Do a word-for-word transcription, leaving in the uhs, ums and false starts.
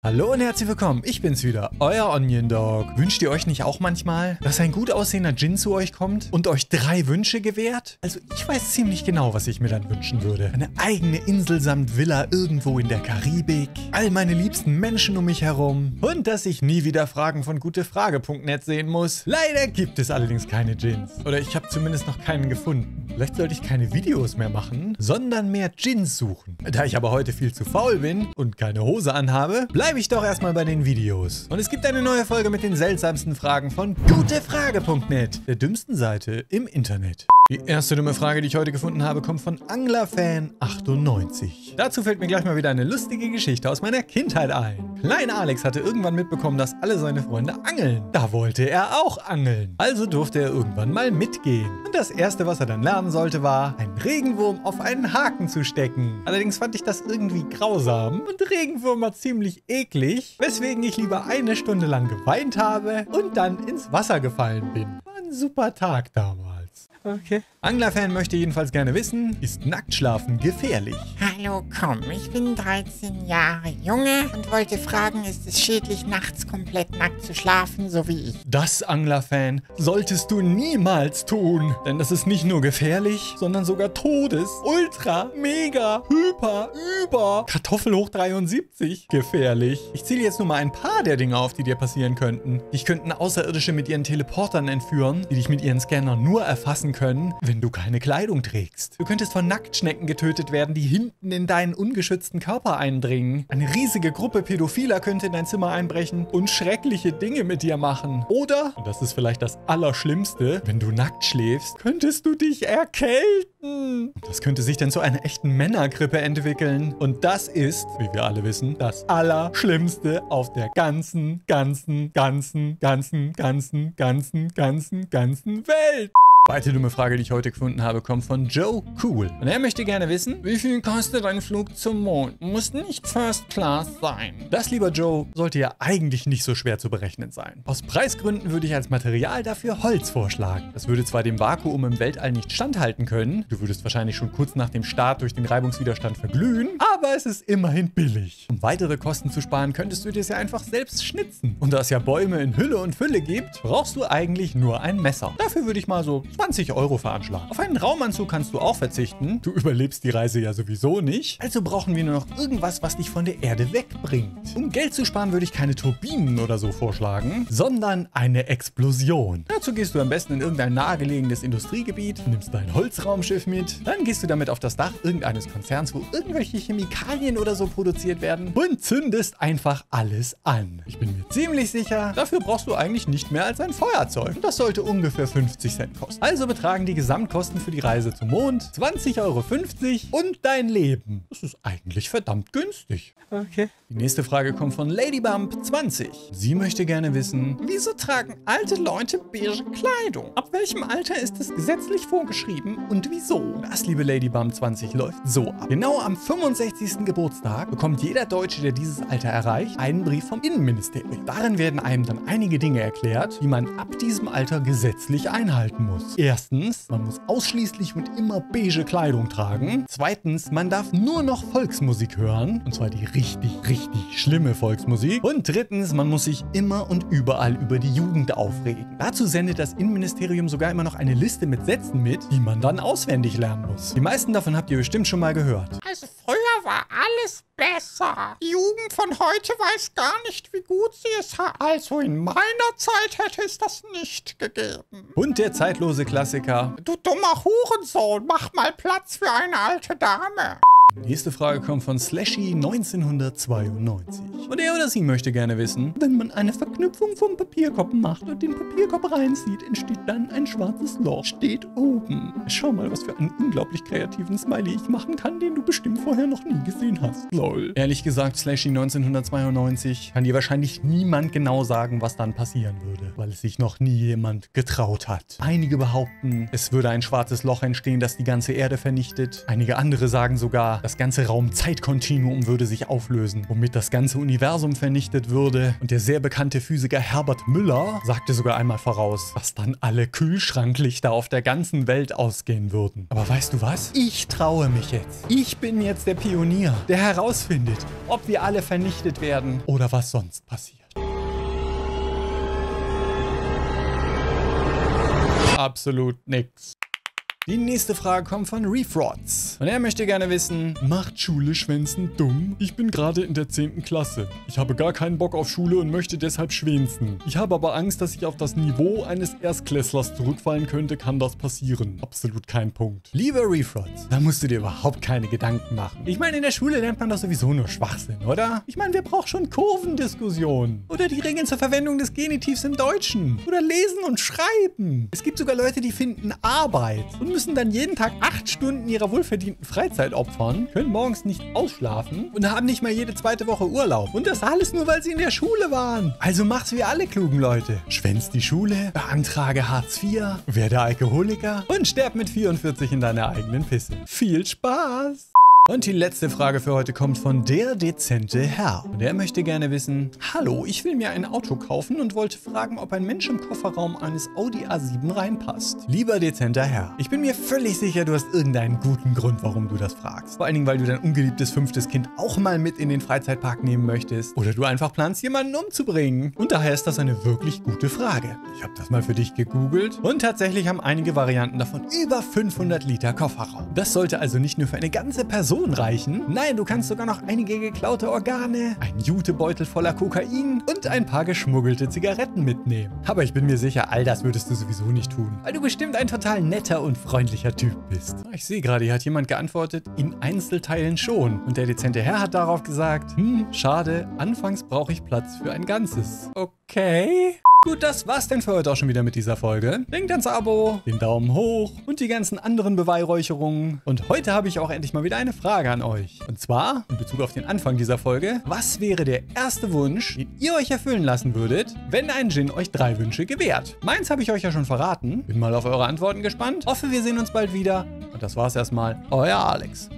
Hallo und herzlich willkommen, ich bin's wieder, euer Onion Dog. Wünscht ihr euch nicht auch manchmal, dass ein gut aussehender Djinn zu euch kommt und euch drei Wünsche gewährt? Also ich weiß ziemlich genau, was ich mir dann wünschen würde. Eine eigene Insel samt Villa irgendwo in der Karibik, all meine liebsten Menschen um mich herum und dass ich nie wieder Fragen von gutefrage punkt net sehen muss. Leider gibt es allerdings keine Djinns. Oder ich habe zumindest noch keinen gefunden. Vielleicht sollte ich keine Videos mehr machen, sondern mehr Djinns suchen. Da ich aber heute viel zu faul bin und keine Hose anhabe, bleibe ich doch erstmal bei den Videos. Und es gibt eine neue Folge mit den seltsamsten Fragen von gutefrage punkt net, der dümmsten Seite im Internet. Die erste dumme Frage, die ich heute gefunden habe, kommt von Anglerfan achtundneunzig. Dazu fällt mir gleich mal wieder eine lustige Geschichte aus meiner Kindheit ein. Klein Alex hatte irgendwann mitbekommen, dass alle seine Freunde angeln. Da wollte er auch angeln. Also durfte er irgendwann mal mitgehen. Und das erste, was er dann lernen sollte, war, einen Regenwurm auf einen Haken zu stecken. Allerdings fand ich das irgendwie grausam und Regenwurm war ziemlich eklig, weswegen ich lieber eine Stunde lang geweint habe und dann ins Wasser gefallen bin. War ein super Tag damals. Okay. Anglerfan möchte jedenfalls gerne wissen, ist Nacktschlafen gefährlich? Hallo, komm, ich bin dreizehn Jahre Junge und wollte fragen, ist es schädlich, nachts komplett nackt zu schlafen, so wie ich? Das, Anglerfan, solltest du niemals tun. Denn das ist nicht nur gefährlich, sondern sogar todes, ultra, mega, hyper, über, Kartoffel hoch dreiundsiebzig gefährlich. Ich zähle jetzt nur mal ein paar der Dinge auf, die dir passieren könnten. Dich könnten Außerirdische mit ihren Teleportern entführen, die dich mit ihren Scannern nur erfassen können, wenn du keine Kleidung trägst. Du könntest von Nacktschnecken getötet werden, die hinten in deinen ungeschützten Körper eindringen. Eine riesige Gruppe Pädophiler könnte in dein Zimmer einbrechen und schreckliche Dinge mit dir machen. Oder, und das ist vielleicht das Allerschlimmste, wenn du nackt schläfst, könntest du dich erkälten. Das könnte sich dann zu einer echten Männergrippe entwickeln. Und das ist, wie wir alle wissen, das Allerschlimmste auf der ganzen, ganzen, ganzen, ganzen, ganzen, ganzen, ganzen, ganzen Welt. Zweite dumme Frage, die ich heute gefunden habe, kommt von Joe Cool. Und er möchte gerne wissen, wie viel kostet ein Flug zum Mond? Muss nicht First Class sein. Das, lieber Joe, sollte ja eigentlich nicht so schwer zu berechnen sein. Aus Preisgründen würde ich als Material dafür Holz vorschlagen. Das würde zwar dem Vakuum im Weltall nicht standhalten können, du würdest wahrscheinlich schon kurz nach dem Start durch den Reibungswiderstand verglühen, aber es ist immerhin billig. Um weitere Kosten zu sparen, könntest du dir es ja einfach selbst schnitzen. Und da es ja Bäume in Hülle und Fülle gibt, brauchst du eigentlich nur ein Messer. Dafür würde ich mal so zwanzig Euro veranschlagen. Auf einen Raumanzug kannst du auch verzichten. Du überlebst die Reise ja sowieso nicht. Also brauchen wir nur noch irgendwas, was dich von der Erde wegbringt. Um Geld zu sparen, würde ich keine Turbinen oder so vorschlagen, sondern eine Explosion. Dazu gehst du am besten in irgendein nahegelegenes Industriegebiet, nimmst dein Holzraumschiff mit, dann gehst du damit auf das Dach irgendeines Konzerns, wo irgendwelche Chemikalien oder so produziert werden und zündest einfach alles an. Ich bin mir ziemlich sicher, dafür brauchst du eigentlich nicht mehr als ein Feuerzeug. Und das sollte ungefähr fünfzig Cent kosten. Also betragen die Gesamtkosten für die Reise zum Mond zwanzig Euro fünfzig und dein Leben. Das ist eigentlich verdammt günstig. Okay. Die nächste Frage kommt von Ladybump zwanzig. Sie möchte gerne wissen, wieso tragen alte Leute beige Kleidung? Ab welchem Alter ist es gesetzlich vorgeschrieben und wieso? Das, liebe Ladybump zwanzig, läuft so ab. Genau am fünfundsechzigsten Geburtstag bekommt jeder Deutsche, der dieses Alter erreicht, einen Brief vom Innenministerium. Darin werden einem dann einige Dinge erklärt, die man ab diesem Alter gesetzlich einhalten muss. Erstens, man muss ausschließlich und immer beige Kleidung tragen. Zweitens, man darf nur noch Volksmusik hören. Und zwar die richtig, richtig schlimme Volksmusik. Und drittens, man muss sich immer und überall über die Jugend aufregen. Dazu sendet das Innenministerium sogar immer noch eine Liste mit Sätzen mit, die man dann auswendig lernen muss. Die meisten davon habt ihr bestimmt schon mal gehört. Also früher war alles besser. Die Jugend von heute weiß gar nicht, wie gut sie es hat. Also in meiner Zeit hätte es das nicht gegeben. Und der zeitlose Klassiker: Du dummer Hurensohn, mach mal Platz für eine alte Dame. Nächste Frage kommt von Slashy neunzehnhundertzweiundneunzig. Und er oder sie möchte gerne wissen, wenn man eine Verknüpfung vom Papierkorb macht und den Papierkorb reinzieht, entsteht dann ein schwarzes Loch. Steht oben. Schau mal, was für einen unglaublich kreativen Smiley ich machen kann, den du bestimmt vorher noch nie gesehen hast. Lol. Ehrlich gesagt, Slashy neunzehnhundertzweiundneunzig kann dir wahrscheinlich niemand genau sagen, was dann passieren würde, weil es sich noch nie jemand getraut hat. Einige behaupten, es würde ein schwarzes Loch entstehen, das die ganze Erde vernichtet. Einige andere sagen sogar, das ganze Raum-Zeit-Kontinuum würde sich auflösen, womit das ganze Universum Universum vernichtet würde. Und der sehr bekannte Physiker Herbert Müller sagte sogar einmal voraus, dass dann alle Kühlschranklichter auf der ganzen Welt ausgehen würden. Aber weißt du was? Ich traue mich jetzt. Ich bin jetzt der Pionier, der herausfindet, ob wir alle vernichtet werden oder was sonst passiert. Absolut nix. Die nächste Frage kommt von Refrods. Und er möchte gerne wissen, macht Schule schwänzen dumm? Ich bin gerade in der zehnten Klasse. Ich habe gar keinen Bock auf Schule und möchte deshalb schwänzen. Ich habe aber Angst, dass ich auf das Niveau eines Erstklässlers zurückfallen könnte. Kann das passieren? Absolut kein Punkt. Lieber Refrods, da musst du dir überhaupt keine Gedanken machen. Ich meine, in der Schule lernt man doch sowieso nur Schwachsinn, oder? Ich meine, wir brauchen schon Kurvendiskussionen. Oder die Regeln zur Verwendung des Genitivs im Deutschen. Oder Lesen und Schreiben. Es gibt sogar Leute, die finden Arbeit und müssen dann jeden Tag acht Stunden ihrer wohlverdienten Freizeit opfern, können morgens nicht ausschlafen und haben nicht mal jede zweite Woche Urlaub. Und das alles nur, weil sie in der Schule waren. Also mach's wie alle klugen Leute. Schwänz die Schule, beantrage Hartz vier, werde Alkoholiker und sterb mit vierundvierzig in deiner eigenen Pisse. Viel Spaß! Und die letzte Frage für heute kommt von der dezente Herr. Und er möchte gerne wissen, hallo, ich will mir ein Auto kaufen und wollte fragen, ob ein Mensch im Kofferraum eines Audi A sieben reinpasst. Lieber dezenter Herr, ich bin mir völlig sicher, du hast irgendeinen guten Grund, warum du das fragst. Vor allen Dingen, weil du dein ungeliebtes fünftes Kind auch mal mit in den Freizeitpark nehmen möchtest. Oder du einfach planst, jemanden umzubringen. Und daher ist das eine wirklich gute Frage. Ich habe das mal für dich gegoogelt und tatsächlich haben einige Varianten davon über fünfhundert Liter Kofferraum. Das sollte also nicht nur für eine ganze Person reichen. Nein, du kannst sogar noch einige geklaute Organe, einen Jutebeutel voller Kokain und ein paar geschmuggelte Zigaretten mitnehmen. Aber ich bin mir sicher, all das würdest du sowieso nicht tun, weil du bestimmt ein total netter und freundlicher Typ bist. Ich sehe gerade, hier hat jemand geantwortet, in Einzelteilen schon. Und der dezente Herr hat darauf gesagt, hm, schade, anfangs brauche ich Platz für ein Ganzes. Okay. Gut, das war's denn für heute auch schon wieder mit dieser Folge. Denkt ans Abo, den Daumen hoch und die ganzen anderen Beweihräucherungen. Und heute habe ich auch endlich mal wieder eine Frage an euch. Und zwar, in Bezug auf den Anfang dieser Folge, was wäre der erste Wunsch, den ihr euch erfüllen lassen würdet, wenn ein Djinn euch drei Wünsche gewährt? Meins habe ich euch ja schon verraten. Bin mal auf eure Antworten gespannt. Hoffe, wir sehen uns bald wieder. Und das war's erstmal. Euer Alex.